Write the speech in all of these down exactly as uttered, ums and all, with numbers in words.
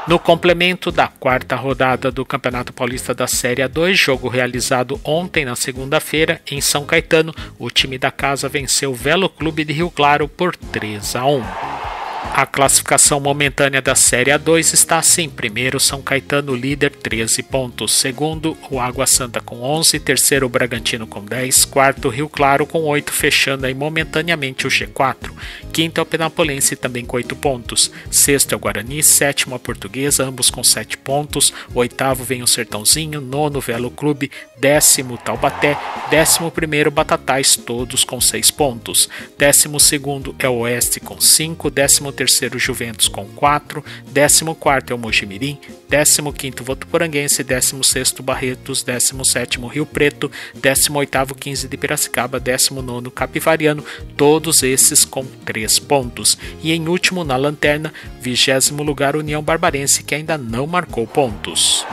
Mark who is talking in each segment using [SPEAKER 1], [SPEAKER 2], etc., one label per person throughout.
[SPEAKER 1] No complemento da quarta rodada do Campeonato Paulista da Série A dois, jogo realizado ontem na segunda-feira em São Caetano, o time da casa venceu o Velo Clube de Rio Claro por três a um. A classificação momentânea da Série A dois está assim: primeiro São Caetano, líder, treze pontos, segundo o Água Santa com onze, terceiro o Bragantino com dez, quarto Rio Claro com oito, fechando aí momentaneamente o G quatro, quinto é o Penapolense também com oito pontos, sexto é o Guarani, sétimo a Portuguesa, ambos com sete pontos, oitavo vem o Sertãozinho, nono Velo Clube, décimo Taubaté, décimo primeiro Batatais, todos com seis pontos, décimo segundo é o Oeste com cinco, décimo terceiro Juventus com quatro, décimo quarto é o Mojimirim, décimo quinto Votuporanguense, décimo sexto Barretos, décimo sétimo Rio Preto, décimo oitavo quinze de Piracicaba, décimo nono Capivariano, todos esses com três pontos. E em último na lanterna, vigésimo lugar União Barbarense, que ainda não marcou pontos.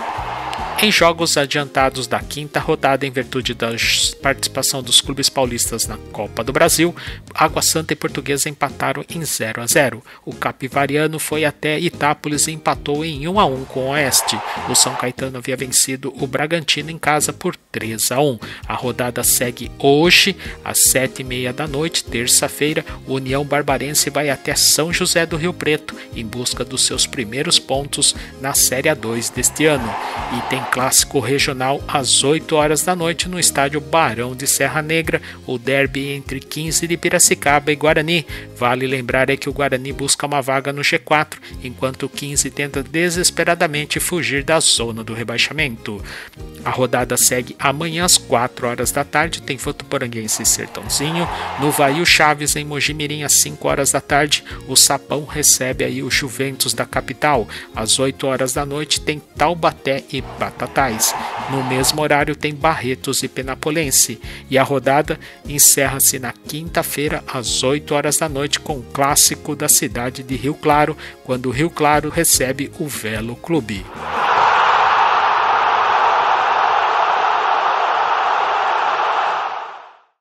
[SPEAKER 1] Em jogos adiantados da quinta rodada, em virtude da participação dos clubes paulistas na Copa do Brasil, Água Santa e Portuguesa empataram em zero a zero. O Capivariano foi até Itápolis e empatou em um a um com o Oeste. O São Caetano havia vencido o Bragantino em casa por três a um. A rodada segue hoje, às sete e meia da noite, terça-feira. O União Barbarense vai até São José do Rio Preto em busca dos seus primeiros pontos na Série A dois deste ano. E tem clássico regional às oito horas da noite no estádio Barão de Serra Negra, o derby entre quinze de Piracicaba e Guarani. Vale lembrar é que o Guarani busca uma vaga no G quatro, enquanto o quinze tenta desesperadamente fugir da zona do rebaixamento. A rodada segue amanhã às quatro horas da tarde, tem Votuporanguense e Sertãozinho, no Vail Chaves em Mojimirim às cinco horas da tarde, o Sapão recebe aí o Juventus da capital. Às oito horas da noite tem Taubaté e Batatais. No mesmo horário tem Barretos e Penapolense. E a rodada encerra-se na quinta-feira às oito horas da noite com o clássico da cidade de Rio Claro, quando o Rio Claro recebe o Velo Clube.